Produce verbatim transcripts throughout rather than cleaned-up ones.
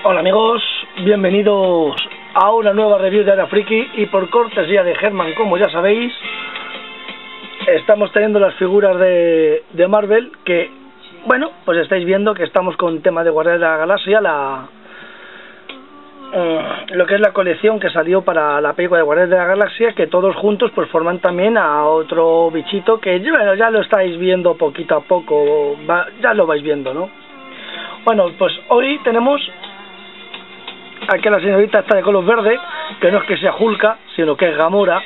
Hola amigos, bienvenidos a una nueva review de Área Friki y por cortesía de Germán, como ya sabéis, estamos teniendo las figuras de, de Marvel que, bueno, pues estáis viendo que estamos con tema de Guardianes de la Galaxia, la eh, lo que es la colección que salió para la película de Guardianes de la Galaxia, que todos juntos pues forman también a otro bichito que, bueno, ya lo estáis viendo poquito a poco, va, ya lo vais viendo, ¿no? Bueno, pues hoy tenemos aquí a la señorita está de color verde, que no es que sea Hulka, sino que es Gamora.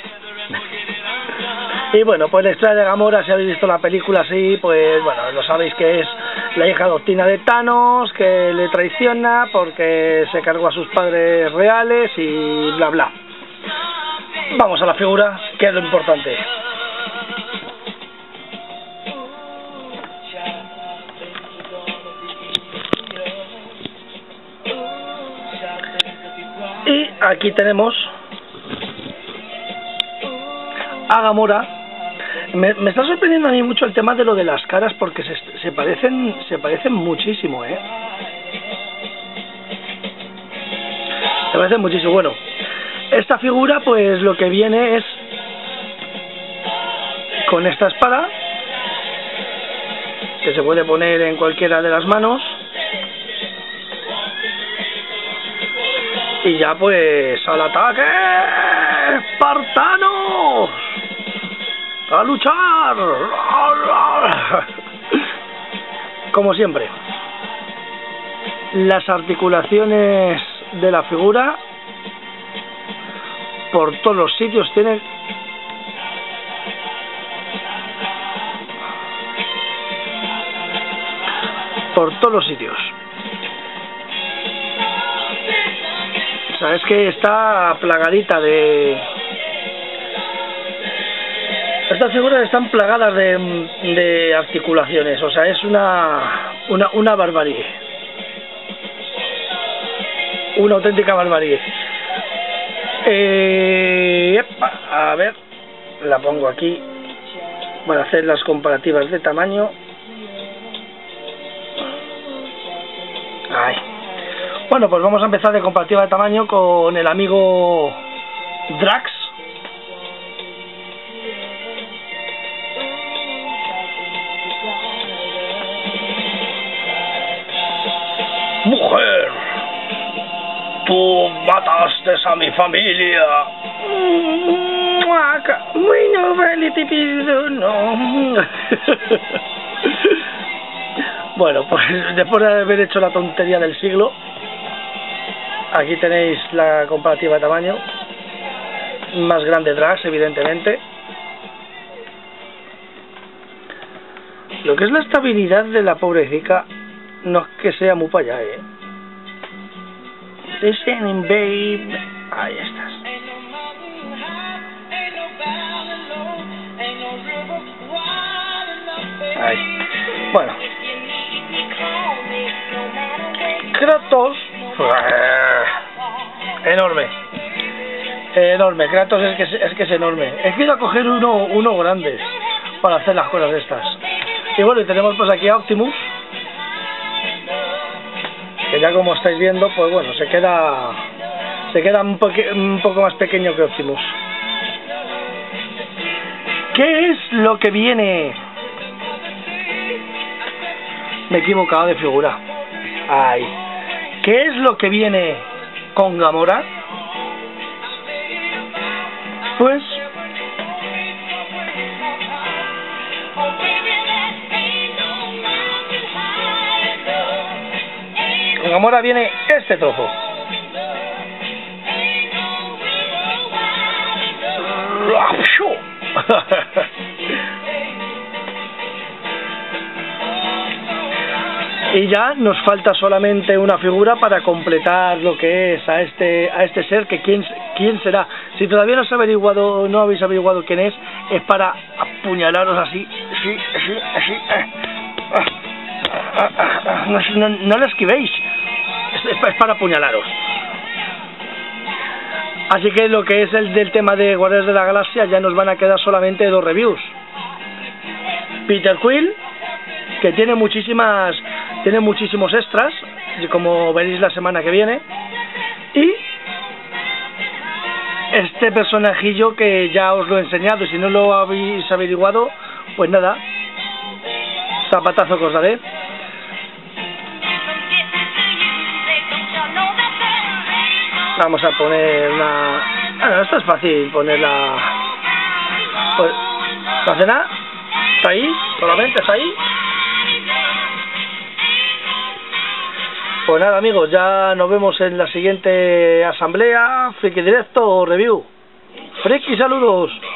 Y bueno, pues la historia de Gamora, si habéis visto la película así, pues bueno, lo sabéis que es la hija adoptiva de Thanos, que le traiciona porque se cargó a sus padres reales y bla bla. Vamos a la figura, que es lo importante. Y aquí tenemos a Gamora. Me, me está sorprendiendo a mí mucho el tema de lo de las caras, porque se, se parecen se parecen muchísimo, ¿eh? Se parecen muchísimo. Bueno, esta figura pues lo que viene es con esta espada, que se puede poner en cualquiera de las manos. Y ya pues al ataque, espartanos, a luchar, como siempre. Las articulaciones de la figura por todos los sitios tienen por todos los sitios. O sea, es que está plagadita de... Estas figuras están plagadas de, de articulaciones, o sea, es una, una, una barbarie. Una auténtica barbarie. Eh, epa, a ver, la pongo aquí para hacer las comparativas de tamaño. Ahí. Bueno, pues vamos a empezar de comparativa de tamaño con el amigo Drax. Mujer, tú mataste a mi familia. Bueno, vale, te pido, no. Bueno, pues después de haber hecho la tontería del siglo, aquí tenéis la comparativa de tamaño. Más grande Drax, evidentemente. Lo que es la estabilidad de la pobrecita no es que sea muy para allá, eh. Listening, babe. Ahí estás. Ahí. Bueno. Kratos. Enorme. Enorme. Kratos es que es, es que es enorme. Es que iba a coger uno, uno grande para hacer las cosas de estas. Y bueno, y tenemos pues aquí a Optimus, que ya como estáis viendo, pues bueno, se queda se queda un, un poco más pequeño que Optimus. ¿Qué es lo que viene? Me he equivocado de figura. Ahí. ¿Qué es lo que viene con Gamora? Pues con Gamora viene este trozo. Y ya nos falta solamente una figura para completar lo que es a este a este ser, que quién quién será. Si todavía no habéis averiguado, no habéis averiguado quién es, es para apuñalaros así, así, así, así. No, no, no lo esquivéis, es, es para apuñalaros. Así que lo que es el del tema de Guardianes de la Galaxia ya nos van a quedar solamente dos reviews. Peter Quill, que tiene muchísimas tiene muchísimos extras como veréis la semana que viene. Y este personajillo que ya os lo he enseñado, y si no lo habéis averiguado, pues nada, zapatazo que os daré. Vamos a poner una... Bueno, esto es fácil, ponerla... Pues, no hace nada, está ahí, solamente está ahí. Pues nada, amigos, ya nos vemos en la siguiente asamblea, Friki Directo o Review. Friki, saludos.